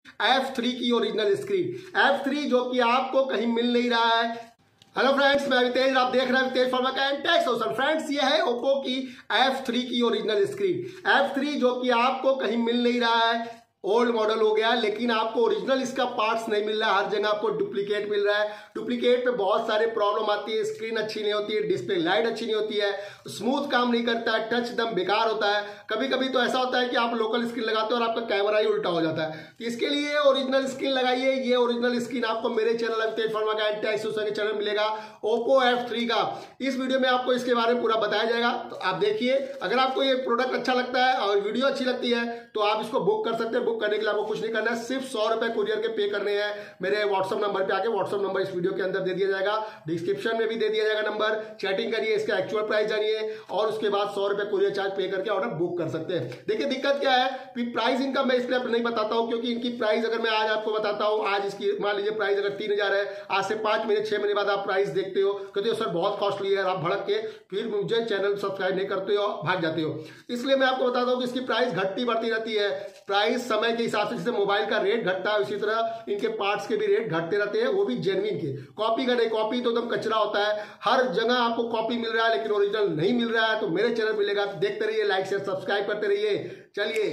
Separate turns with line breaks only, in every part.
F3 की original screen, F3 जो कि आपको कहीं मिल नहीं रहा है। हेलो फ्रेंड्स, मैं अवितेज, आप देख रहे हैं अवितेज फार्मा का टेक सोल्यूशन। फ्रेंड्स, ये है ओप्पो की F3 की ओरिजिनल स्क्रीन, F3 जो कि आपको कहीं मिल नहीं रहा है। ओल्ड मॉडल हो गया, लेकिन आपको ओरिजिनल इसका पार्ट्स नहीं मिल रहा है, हर जगह आपको डुप्लीकेट मिल रहा है। डुप्लीकेट पे बहुत सारे प्रॉब्लम आती है, स्क्रीन अच्छी नहीं होती है, डिस्प्ले लाइट अच्छी नहीं होती है, स्मूथ काम नहीं करता है, टच एकदम बेकार होता है। कभी कभी तो ऐसा होता है कि आप लोकल स्क्रीन लगाते हो और आपका कैमरा ही उल्टा हो जाता है। तो इसके लिए ओरिजिनल स्क्रीन लगाइए। ये ओरिजिनल स्क्रीन आपको मेरे चैनल अवितेज फार्मा का टेक सोल्यूशन के चैनल मिलेगा, ओप्पो F3 का। इस वीडियो में आपको इसके बारे में पूरा बताया जाएगा, तो आप देखिए। अगर आपको ये प्रोडक्ट अच्छा लगता है और वीडियो अच्छी लगती है तो आप इसको बुक कर सकते हैं। बुक करने के लिए आपको कुछ नहीं करना है, सिर्फ 100 रुपए कुरियर के पे करने हैं। मेरे व्हाट्सएप नंबर पे आके, व्हाट्सएप नंबर इस वीडियो के अंदर दे दिया जाएगा, डिस्क्रिप्शन में भी दे दिया जाएगा नंबर। चैटिंग करिए, इसका एक्चुअल प्राइस जानिए और उसके बाद 100 रुपए कुरियर चार्ज पे करके ऑर्डर बुक कर सकते हैं। देखिए दिक्कत क्या है कि प्राइस इनका मैं इसलिए नहीं बताता हूं क्योंकि इनकी प्राइस अगर मैं आज आपको बताता हूं, आज इसकी मान लीजिए प्राइस अगर 3000 है, आज से 5 महीने 6 महीने बाद आप प्राइस देखते हो, कहते हो सर बहुत कॉस्टली है, आप भड़क के फिर मुझे चैनल सब्सक्राइब नहीं करते हो, भाग जाते हो। इसलिए मैं आपको बताता हूं कि इसकी प्राइस घटती बढ़ती रहती है। प्राइस समय के हिसाब से, जैसे मोबाइल का रेट घटता है उसी तरह इनके पार्ट्स के भी रेट घटते रहते हैं, वो भी जेन्युइन के। कॉपी का नहीं, कॉपी तो एकदम कचरा होता है, हर जगह आपको कॉपी मिल रहा है लेकिन ओरिजिनल नहीं मिल रहा है। तो मेरे चैनल मिलेगा, देखते रहिए, लाइक शेयर सब्सक्राइब करते रहिए। चलिए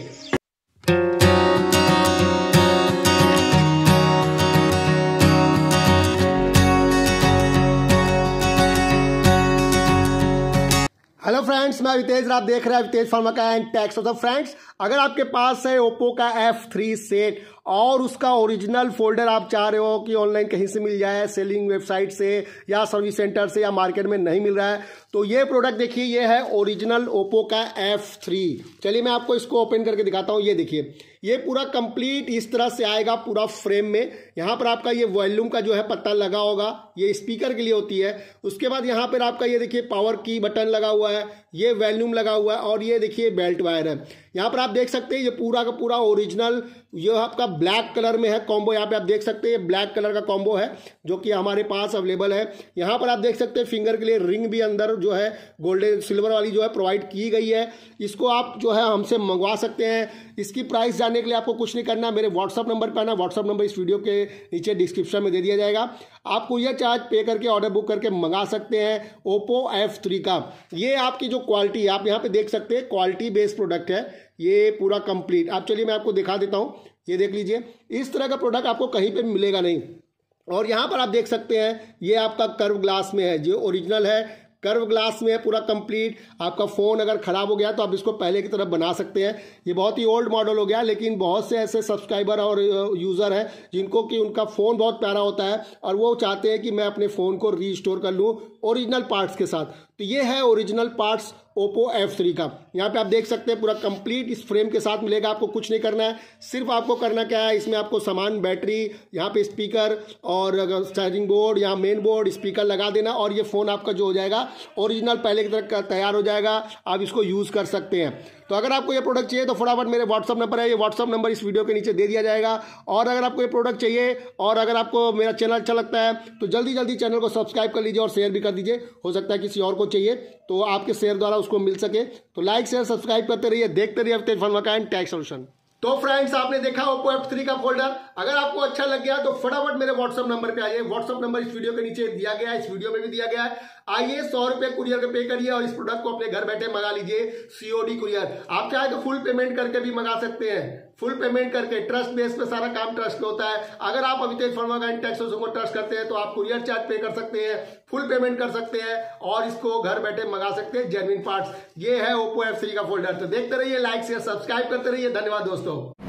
हेलो फ्रेंड्स, मैं अवितेज, आप देख रहे हैं अवितेज फार्मा का टेक सोल्यूशन। फ्रेंड्स, अगर आपके पास है ओप्पो का F3 सेट और उसका ओरिजिनल फोल्डर आप चाह रहे हो कि ऑनलाइन कहीं से मिल जाए, सेलिंग वेबसाइट से या सर्विस सेंटर से या मार्केट में नहीं मिल रहा है, तो ये प्रोडक्ट देखिए, ये है ओरिजिनल ओप्पो का F3। चलिए मैं आपको इसको ओपन करके दिखाता हूँ। ये देखिए, ये पूरा कंप्लीट इस तरह से आएगा पूरा फ्रेम में। यहाँ पर आपका ये वॉल्यूम का जो है पत्ता लगा होगा, ये स्पीकर के लिए होती है। उसके बाद यहाँ पर आपका ये देखिए पावर की बटन लगा हुआ है, ये वॉल्यूम लगा हुआ है और ये देखिए बेल्ट वायर है। यहाँ पर आप देख सकते हैं ये पूरा का पूरा ओरिजिनल, ये आपका ब्लैक कलर में है कॉम्बो। यहाँ पे आप देख सकते हैं ब्लैक कलर का कॉम्बो है जो कि हमारे पास अवेलेबल है। यहाँ पर आप देख सकते हैं फिंगर के लिए रिंग भी अंदर जो है गोल्डन सिल्वर वाली जो है प्रोवाइड की गई है। इसको आप जो है हमसे मंगवा सकते हैं। इसकी प्राइस जानने के लिए आपको कुछ नहीं करना, मेरे व्हाट्सअप नंबर पर आना। व्हाट्सअप नंबर इस वीडियो के नीचे डिस्क्रिप्शन में दे दिया जाएगा। आप कुरियर चार्ज पे करके ऑर्डर बुक करके मंगा सकते हैं ओप्पो F3 का। ये आपकी जो क्वालिटी आप यहाँ पे देख सकते हैं, क्वालिटी बेस्ड प्रोडक्ट है ये पूरा कंप्लीट। आप चलिए मैं आपको दिखा देता हूँ, ये देख लीजिए, इस तरह का प्रोडक्ट आपको कहीं पे मिलेगा नहीं। और यहाँ पर आप देख सकते हैं ये आपका कर्व ग्लास में है, जो ओरिजिनल है कर्व ग्लास में है पूरा कंप्लीट। आपका फ़ोन अगर ख़राब हो गया तो आप इसको पहले की तरफ बना सकते हैं। ये बहुत ही ओल्ड मॉडल हो गया, लेकिन बहुत से ऐसे सब्सक्राइबर और यूज़र हैं जिनको कि उनका फ़ोन बहुत प्यारा होता है और वो चाहते हैं कि मैं अपने फ़ोन को रीस्टोर कर लूँ ओरिजिनल पार्ट्स के साथ। तो ये है ओरिजिनल पार्ट्स ओप्पो F3 का। यहाँ पे आप देख सकते हैं पूरा कंप्लीट इस फ्रेम के साथ मिलेगा। आपको कुछ नहीं करना है, सिर्फ आपको करना क्या है, इसमें आपको सामान बैटरी, यहाँ पे स्पीकर और चार्जिंग बोर्ड, यहाँ मेन बोर्ड, स्पीकर लगा देना और ये फ़ोन आपका जो हो जाएगा ओरिजिनल पहले की तरह तैयार हो जाएगा। आप इसको यूज़ कर सकते हैं। तो अगर आपको ये प्रोडक्ट चाहिए तो फटाफट मेरे व्हाट्सअप नंबर है, ये व्हाट्सअप नंबर इस वीडियो के नीचे दे दिया जाएगा। और अगर आपको ये प्रोडक्ट चाहिए और अगर आपको मेरा चैनल अच्छा लगता है तो जल्दी जल्दी चैनल को सब्सक्राइब कर लीजिए और शेयर भी कर दीजिए। हो सकता है किसी और को चाहिए तो आपके शेयर द्वारा उसको मिल सके। तो लाइक शेयर सब्सक्राइब करते रहिए, देखते रहिए अवितेज फार्मा का टेक सोल्यूशन। तो फ्रेंड्स, आपने देखा ओप्पो F3 का फोल्डर। अगर आपको अच्छा लग गया तो फटाफट मेरे व्हाट्सएप नंबर पे आइए। व्हाट्सएप नंबर इस वीडियो के नीचे दिया गया है, इस वीडियो में भी दिया गया है। आइए 100 रुपए कुरियर के पे करिए और इस प्रोडक्ट को अपने घर बैठे मंगा लीजिए COD कुरियर। आप चाहे तो फुल पेमेंट करके भी मंगा सकते हैं, फुल पेमेंट करके। ट्रस्ट बेस पे सारा काम ट्रस्ट पे होता है। अगर आप अवितेज फार्मा का टेक सोल्यूशन को ट्रस्ट करते हैं तो आप कुरियर चार्ज पे कर सकते हैं, फुल पेमेंट कर सकते हैं और इसको घर बैठे मंगा सकते हैं जेन्युइन पार्ट्स। ये है ओप्पो F3 का फोल्डर। तो देखते रहिए, लाइक शेयर सब्सक्राइब करते रहिए। धन्यवाद दोस्तों।